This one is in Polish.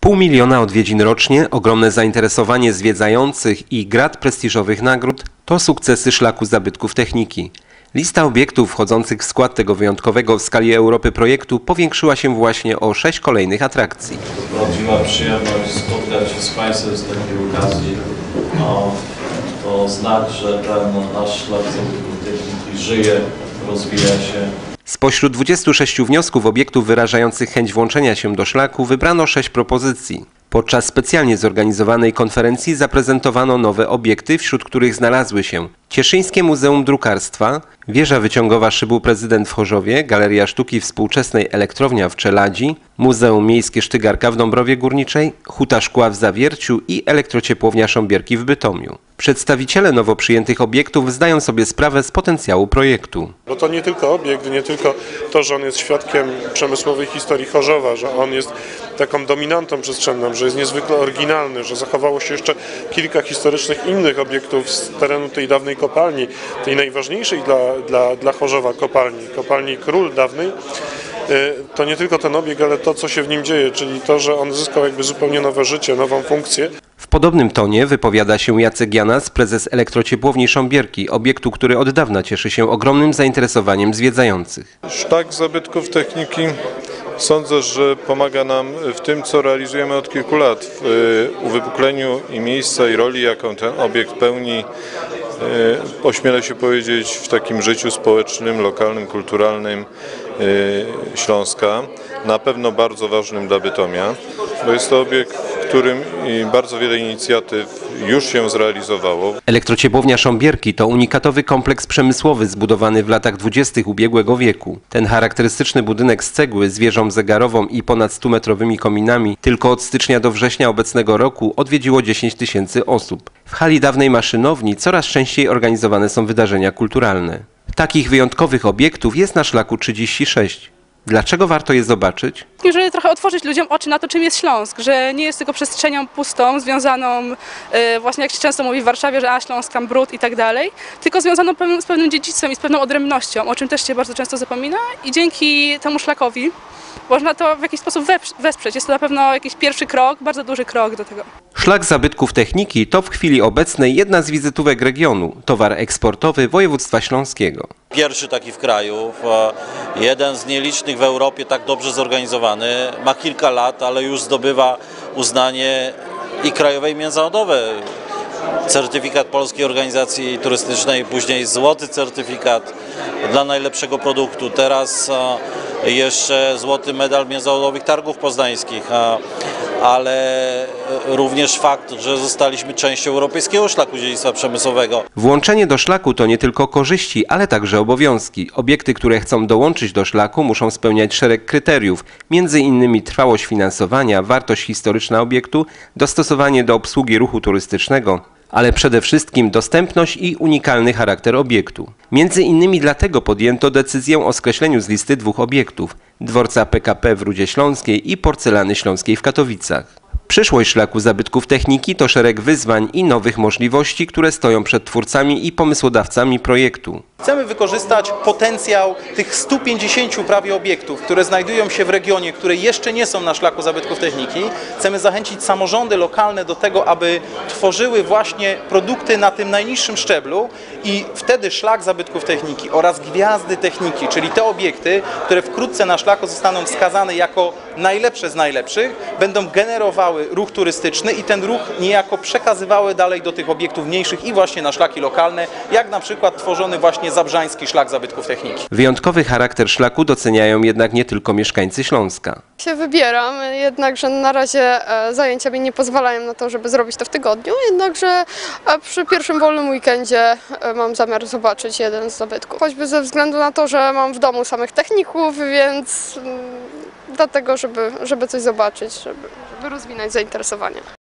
500 000 odwiedzin rocznie, ogromne zainteresowanie zwiedzających i grad prestiżowych nagród to sukcesy Szlaku Zabytków Techniki. Lista obiektów wchodzących w skład tego wyjątkowego w skali Europy projektu powiększyła się właśnie o 6 kolejnych atrakcji. Prawdziwa przyjemność spotkać się z Państwem z takiej okazji. To znak, że ten nasz Szlak Zabytków Techniki żyje, rozwija się. Spośród 26 wniosków obiektów wyrażających chęć włączenia się do szlaku wybrano 6 propozycji. Podczas specjalnie zorganizowanej konferencji zaprezentowano nowe obiekty, wśród których znalazły się Cieszyńskie Muzeum Drukarstwa, Wieża Wyciągowa Szybu Prezydent w Chorzowie, Galeria Sztuki Współczesnej Elektrownia w Czeladzi, Muzeum Miejskie Sztygarka w Dąbrowie Górniczej, Huta Szkła w Zawierciu i Elektrociepłownia Sząbierki w Bytomiu. Przedstawiciele nowo przyjętych obiektów zdają sobie sprawę z potencjału projektu. Bo to nie tylko obiekt, nie tylko to, że on jest świadkiem przemysłowej historii Chorzowa, że on jest taką dominantą przestrzenną, że jest niezwykle oryginalny, że zachowało się jeszcze kilka historycznych innych obiektów z terenu tej dawnej kopalni, tej najważniejszej dla Chorzowa kopalni Król dawnej. To nie tylko ten obiekt, ale to, co się w nim dzieje, czyli to, że on zyskał jakby zupełnie nowe życie, nową funkcję. W podobnym tonie wypowiada się Jacek Janas, prezes Elektrociepłowni Sząbierki, obiektu, który od dawna cieszy się ogromnym zainteresowaniem zwiedzających. Szlak Zabytków Techniki sądzę, że pomaga nam w tym, co realizujemy od kilku lat, w uwypukleniu i miejsca i roli, jaką ten obiekt pełni, ośmielę się powiedzieć, w takim życiu społecznym, lokalnym, kulturalnym Śląska. Na pewno bardzo ważnym dla Bytomia, bo jest to obiekt, w którym bardzo wiele inicjatyw już się zrealizowało. Elektrociepłownia Sząbierki to unikatowy kompleks przemysłowy zbudowany w latach 20. ubiegłego wieku. Ten charakterystyczny budynek z cegły z wieżą zegarową i ponad 100-metrowymi kominami tylko od stycznia do września obecnego roku odwiedziło 10 000 osób. W hali dawnej maszynowni coraz częściej organizowane są wydarzenia kulturalne. Takich wyjątkowych obiektów jest na szlaku 36. Dlaczego warto je zobaczyć? Żeby trochę otworzyć ludziom oczy na to, czym jest Śląsk, że nie jest tylko przestrzenią pustą, związaną właśnie jak się często mówi w Warszawie, że Śląsk, tam brud i tak dalej, tylko związaną z pewnym dziedzictwem i z pewną odrębnością, o czym też się bardzo często zapomina i dzięki temu szlakowi można to w jakiś sposób wesprzeć. Jest to na pewno jakiś pierwszy krok, bardzo duży krok do tego. Szlak Zabytków Techniki to w chwili obecnej jedna z wizytówek regionu, towar eksportowy województwa śląskiego. Pierwszy taki w kraju, jeden z nielicznych w Europie tak dobrze zorganizowany, ma kilka lat, ale już zdobywa uznanie i krajowe, i międzynarodowe. Certyfikat Polskiej Organizacji Turystycznej, później złoty certyfikat dla najlepszego produktu. Teraz jeszcze złoty medal Międzynarodowych Targów Poznańskich, ale również fakt, że zostaliśmy częścią Europejskiego Szlaku Dziedzictwa Przemysłowego. Włączenie do szlaku to nie tylko korzyści, ale także obowiązki. Obiekty, które chcą dołączyć do szlaku, muszą spełniać szereg kryteriów, m.in. trwałość finansowania, wartość historyczna obiektu, dostosowanie do obsługi ruchu turystycznego, ale przede wszystkim dostępność i unikalny charakter obiektu. Między innymi dlatego podjęto decyzję o skreśleniu z listy 2 obiektów: dworca PKP w Rudzie Śląskiej i porcelany śląskiej w Katowicach. Przyszłość Szlaku Zabytków Techniki to szereg wyzwań i nowych możliwości, które stoją przed twórcami i pomysłodawcami projektu. Chcemy wykorzystać potencjał tych 150 prawie obiektów, które znajdują się w regionie, które jeszcze nie są na Szlaku Zabytków Techniki. Chcemy zachęcić samorządy lokalne do tego, aby tworzyły właśnie produkty na tym najniższym szczeblu i wtedy Szlak Zabytków Techniki oraz Gwiazdy Techniki, czyli te obiekty, które wkrótce na szlaku zostaną wskazane jako najlepsze z najlepszych, będą generowały ruch turystyczny i ten ruch niejako przekazywały dalej do tych obiektów mniejszych i właśnie na szlaki lokalne, jak na przykład tworzony właśnie Zabrzański Szlak Zabytków Techniki. Wyjątkowy charakter szlaku doceniają jednak nie tylko mieszkańcy Śląska. Się wybieram, jednakże na razie zajęcia mi nie pozwalają na to, żeby zrobić to w tygodniu, jednakże przy pierwszym wolnym weekendzie mam zamiar zobaczyć jeden z zabytków. Choćby ze względu na to, że mam w domu samych techników, więc dlatego, żeby coś zobaczyć, żeby rozwinąć zainteresowanie.